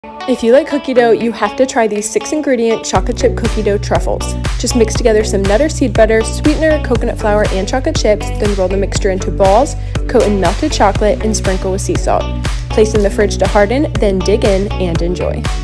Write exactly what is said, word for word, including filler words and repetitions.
If you like cookie dough, you have to try these six ingredient chocolate chip cookie dough truffles. Just mix together some Nutter seed butter, sweetener, coconut flour, and chocolate chips, then roll the mixture into balls, coat in melted chocolate, and sprinkle with sea salt. Place in the fridge to harden, then dig in and enjoy.